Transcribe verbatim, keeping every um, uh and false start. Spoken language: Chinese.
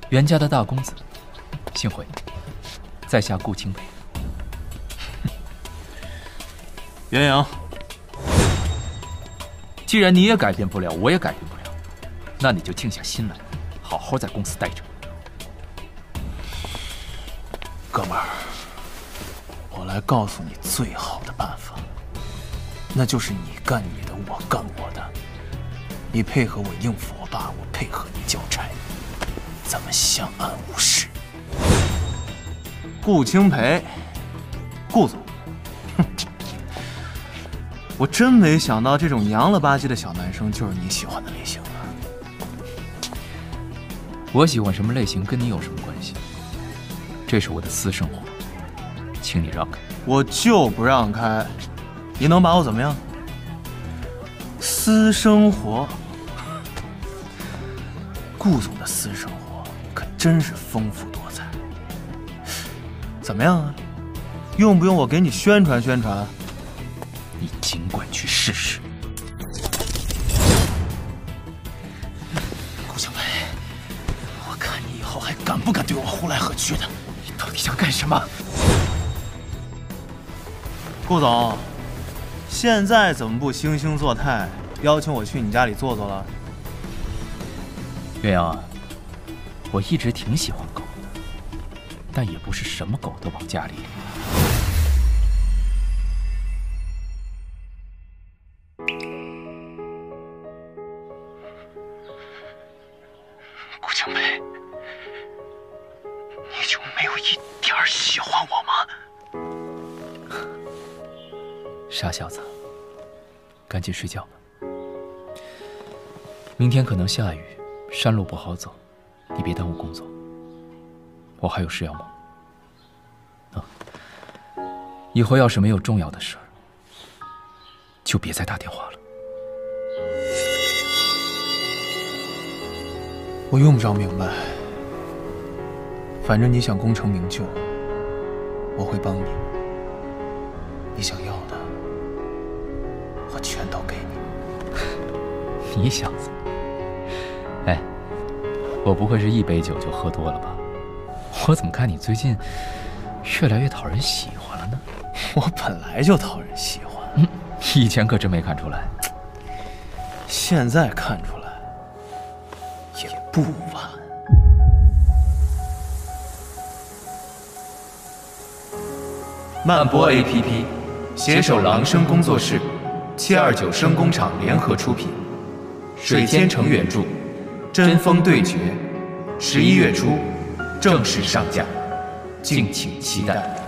袁家的大公子，幸会，在下顾清北。 袁阳， 既然你也改变不了，我也改变不了，那你就静下心来，好好在公司待着。 哥们儿，我来告诉你最好的办法，那就是你干你的，我干我的。你配合我应付我爸，我配合你交差，咱们相安无事。顾清培，顾总，哼，我真没想到这种娘了吧唧的小男生就是你喜欢的类型啊！ 我喜欢什么类型跟你有什么关系？这是我的私生活，请你让开。 我就不让开，你能把我怎么样？私生活，顾总的私生活可真是丰富多彩。怎么样啊？用不用我给你宣传宣传？ 你尽管去试试。 顾清培，我看你以后还敢不敢对我呼来喝去的？ 你到底想干什么？ 顾总，现在怎么不惺惺作态，邀请我去你家里坐坐了？ 岳阳啊，我一直挺喜欢狗的，但也不是什么狗都往家里领。 顾清培，你就没有一点喜欢我吗？ 傻小子，赶紧睡觉吧。明天可能下雨，山路不好走，你别耽误工作。我还有事要忙。啊，以后要是没有重要的事儿，就别再打电话了。 我用不着明白，反正你想功成名就，我会帮你。你想要的，我全都给你。 你小子，哎，我不会是一杯酒就喝多了吧？我怎么看你最近越来越讨人喜欢了呢？ 我本来就讨人喜欢， 嗯，以前可真没看出来， 现在看出来也不晚。 漫播 A P P 携手狼声工作室、七二九声工厂联合出品，水天成原著，针锋对决，十一月初正式上架，敬请期待。